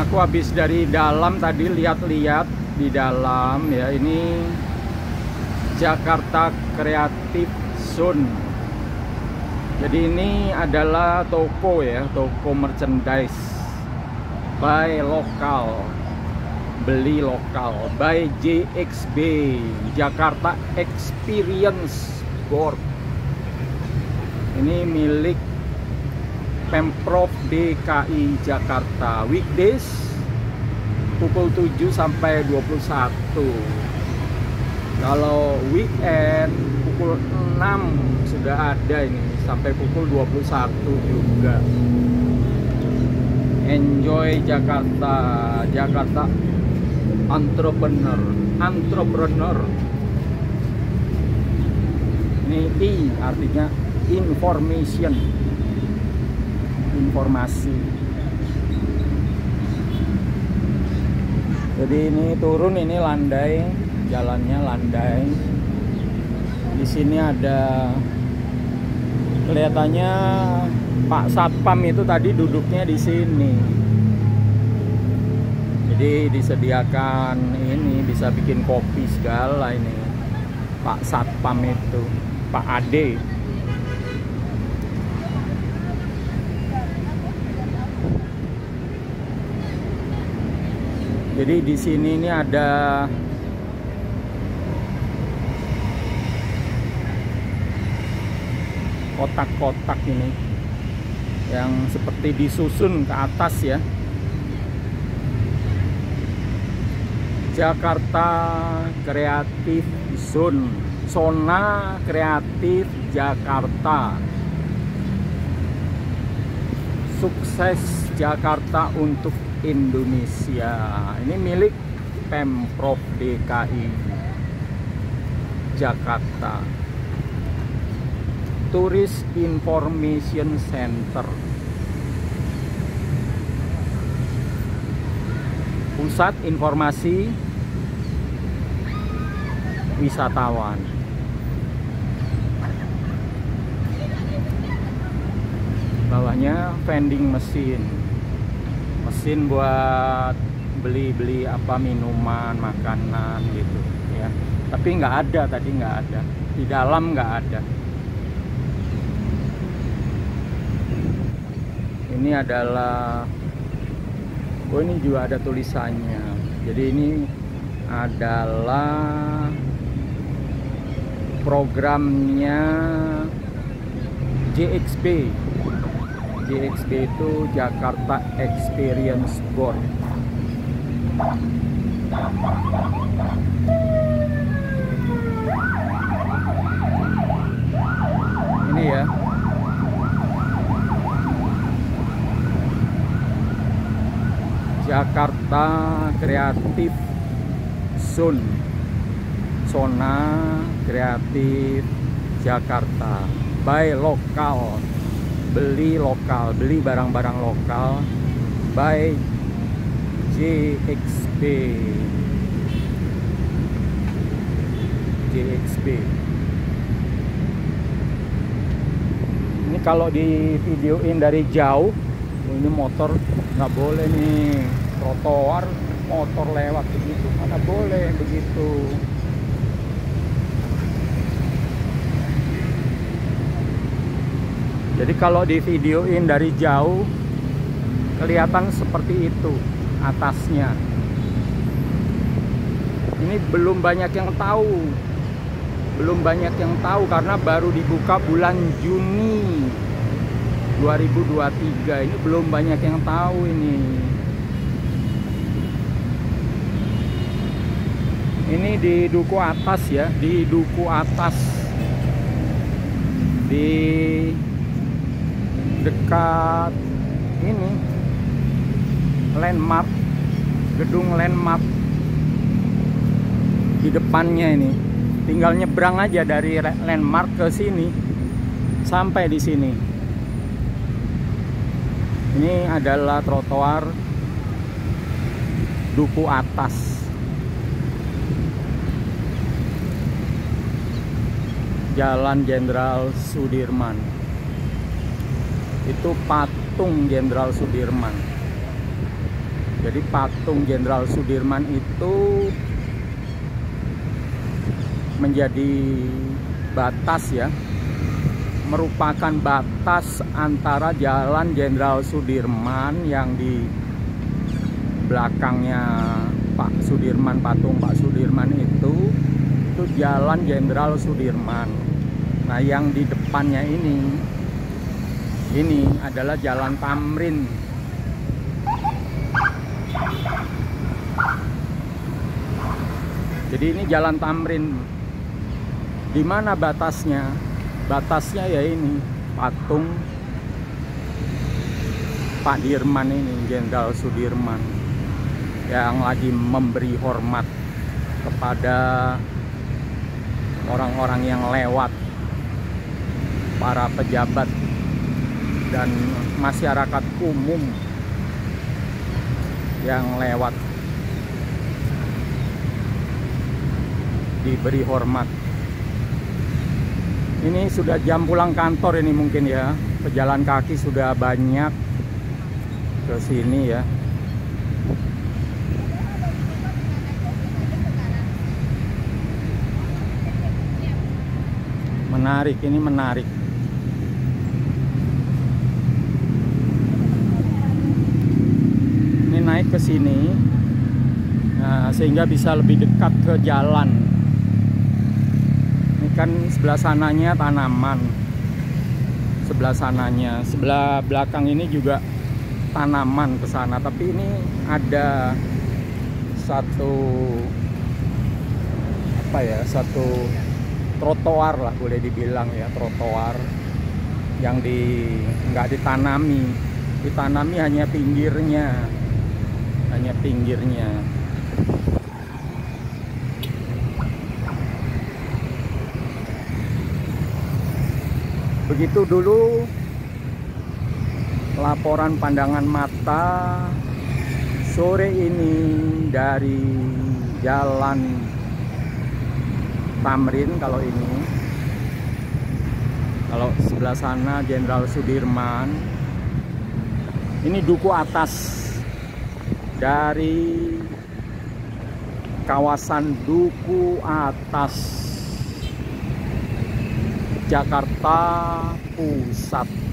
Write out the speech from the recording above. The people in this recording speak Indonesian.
Aku habis dari dalam tadi lihat-lihat di dalam ya, ini Jakarta Creative Zone. Jadi ini adalah toko ya, toko merchandise by lokal, beli lokal, by JXB, Jakarta Experience Board. Ini milik Pemprov DKI Jakarta. Weekdays pukul 7 sampai 21. Kalau weekend pukul 6 sudah ada ini sampai pukul 21 juga. Enjoy Jakarta, Jakarta entrepreneur. Ini I artinya information, informasi. Jadi ini turun, ini landai, jalannya landai. Di sini ada kelihatannya Pak Satpam itu tadi duduknya di sini. Jadi disediakan ini, bisa bikin kopi segala ini. Pak Satpam itu, Pak Ade. Jadi di sini ini ada kotak-kotak ini yang seperti disusun ke atas ya. Jakarta Creative Zone, zona kreatif Jakarta. Sukses Jakarta untuk Indonesia. Ini milik Pemprov DKI Jakarta. Tourist Information Center, pusat informasi wisatawan. Bawahnya vending mesin buat beli apa, minuman, makanan gitu ya. Tapi nggak ada tadi, nggak ada di dalam, nggak ada. Ini adalah, oh ini juga ada tulisannya. Jadi ini adalah programnya JXB. JXB itu Jakarta Experience Board. Ini ya. Jakarta Creative Zone, zona kreatif Jakarta. By lokal, beli lokal, beli barang-barang lokal. By JXB. Ini kalau di videoin dari jauh, ini motor nggak boleh nih, trotoar motor lewat begitu, mana boleh begitu. Jadi kalau di videoin dari jauh kelihatan seperti itu atasnya. Ini belum banyak yang tahu, karena baru dibuka bulan Juni 2023. Ini belum banyak yang tahu ini. Ini di duku atas ya, di duku atas, di dekat ini landmark, gedung landmark. Di depannya ini tinggal nyebrang aja dari landmark ke sini sampai di sini. Ini adalah trotoar duku atas. Jalan Jenderal Sudirman. Itu patung Jenderal Sudirman. Jadi patung Jenderal Sudirman itu menjadi batas ya, merupakan batas antara Jalan Jenderal Sudirman yang di belakangnya Pak Sudirman, patung Pak Sudirman itu Jalan Jenderal Sudirman. Nah, yang di depannya ini adalah Jalan Tamrin. Jadi ini Jalan Tamrin. Di mana batasnya? Batasnya ya ini patung Pak Dirman ini, Jenderal Sudirman, yang lagi memberi hormat kepada orang-orang yang lewat, para pejabat dan masyarakat umum yang lewat, diberi hormat. Ini sudah jam pulang kantor ini mungkin ya, pejalan kaki sudah banyak ke sini ya. Menarik, ini menarik. Ini naik ke sini, nah, sehingga bisa lebih dekat ke jalan. Ini kan sebelah sananya tanaman, sebelah sananya, sebelah belakang ini juga tanaman ke sana. Tapi ini ada satu apa ya, satu trotoar lah boleh dibilang ya, trotoar yang nggak ditanami hanya pinggirnya, Begitu dulu laporan pandangan mata sore ini dari Jalan Tamrin. Kalau ini, kalau sebelah sana Jenderal Sudirman. Ini duku atas dari kawasan Duku Atas, Jakarta Pusat.